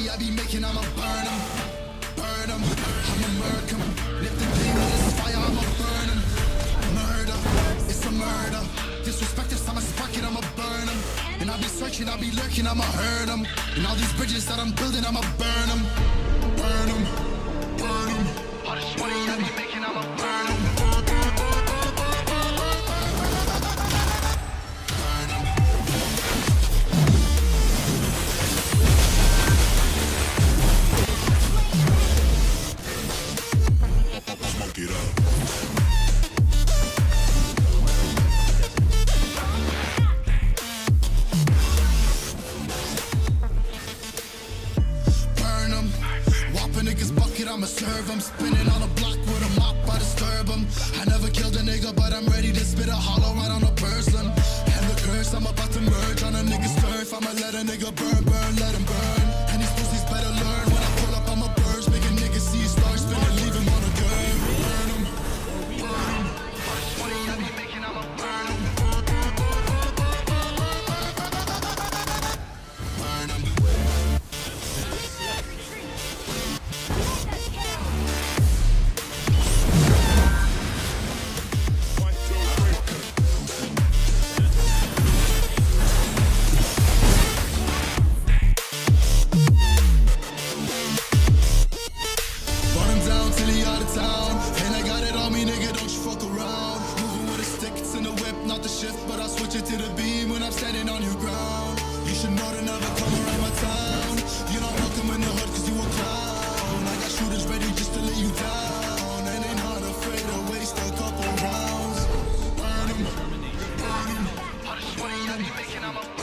I be making, I'ma burn them. Burn them, I'ma murk them. Lifting demons, fire, I'ma burn them. Murder, it's a murder. Disrespect if I'ma spark it, I'ma burn them. And I'll be searching, I'll be lurking, I'ma hurt them. And all these bridges that I'm building, I'ma burn them. Burn them, burn them. All this money I be making, I'ma burn them. I'ma serve them, spinning on a block with a mop, I disturb them. I never killed a nigga, but I'm ready to spit a hollow right on a person. And the curse, I'm about to merge on a nigga's turf. I'ma let a nigga burn, burn, let him burn. And these pussies better learn. When I pull up, I'ma burst, make a nigga see stars spinning, leave him on a curve. Burn him, burn him. Money I be making, I'ma burn him. Burn him. Not the shift, but I'll switch it to the beam when I'm standing on your ground. You should know to never come around my town. You're not welcome in the hood cause you a clown. I got shooters ready just to lay you down. And they not afraid to waste a couple rounds. Burn 'em, burn 'em. All this money I be making, I'm a